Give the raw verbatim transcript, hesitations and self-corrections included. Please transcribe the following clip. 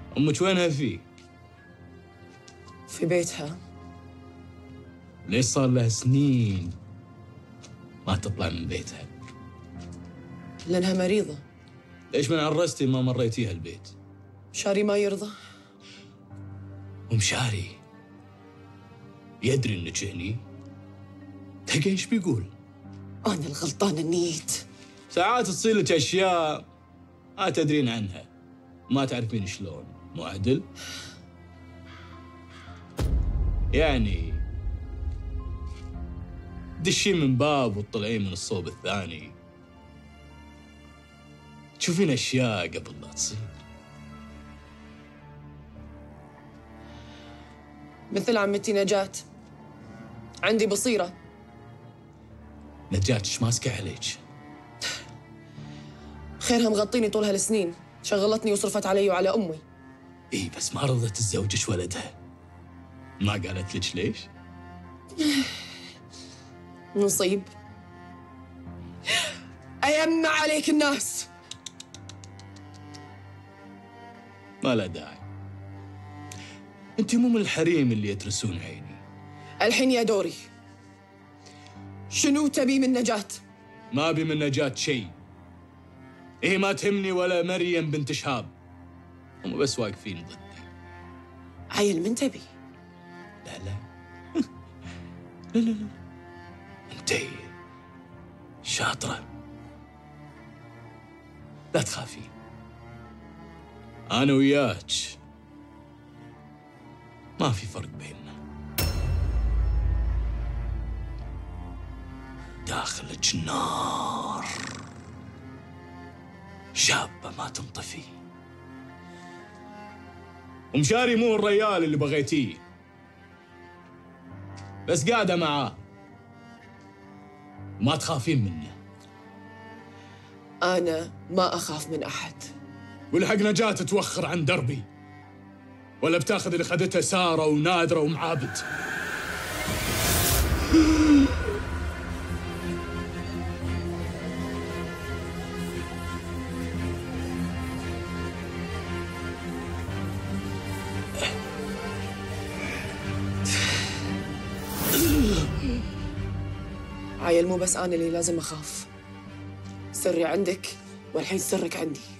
أمك وينها فيه؟ في بيتها. ليش صار لها سنين ما تطلع من بيتها؟ لأنها مريضة. ليش من عرستي ما مريتيها البيت؟ مشاري ما يرضى. ومشاري يدري إنك هني؟ تلقى إيش بيقول؟ أنا الغلطانة النيت. ساعات تصير لك أشياء ما تدرين عنها، ما تعرفين شلون، مو عدل؟ يعني تدشين من باب وتطلعين من الصوب الثاني، تشوفين أشياء قبل لا تصير. مثل عمتي نجاة، عندي بصيرة. نجاة ايش ماسكة عليك؟ خيرها مغطيني طول هالسنين، شغلتني وصرفت علي وعلى أمي. إيه بس ما رضت تزوجش ولدها، ما قالت لك ليش؟ نصيب. أيما عليك الناس. ما لا داعي، انت مو من الحريم اللي يترسون عيني. الحين يا دوري، شنو تبي من نجاة؟ ما ابي من نجاة شيء، هي ما تهمني ولا مريم بنت شهاب، هم بس واقفين ضدي. عيل من تبي؟ لا لا لا لا لا، انت شاطرة، لا تخافي، أنا وياك ما في فرق بيننا. داخلك نار شابة ما تنطفي، ومشاري مو الريال اللي بغيتيه، بس قاعدة معاه وما تخافين منه. أنا ما أخاف من أحد. والحق نجاة توخر عن دربي، ولا بتاخذ اللي خذتها سارة ونادرة ومعابد. عيل مو بس أنا اللي لازم أخاف، سري عندك والحين سرك عندي.